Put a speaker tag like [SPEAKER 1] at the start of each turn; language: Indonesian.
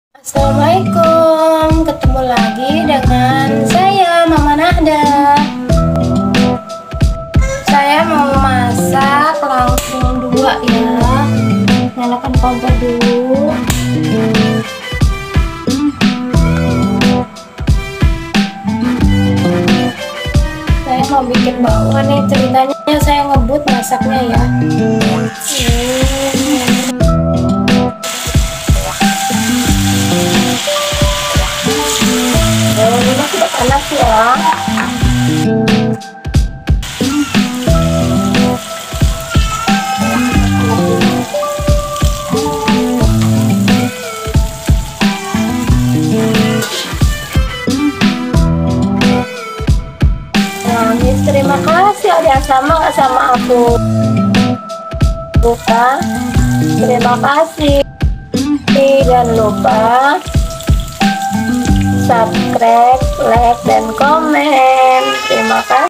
[SPEAKER 1] Assalamualaikum, ketemu lagi dengan saya Mama Nahda. Saya mau masak langsung dua ya. Nyalakan kompor dulu. Saya mau bikin bakwan nih, ceritanya saya ngebut masaknya ya. Ini sudah panas ya. Nah, Miss, terima kasih ada yang sama aku. Lupa. Terima kasih. Jangan lupa subscribe, like, dan komen. Terima kasih.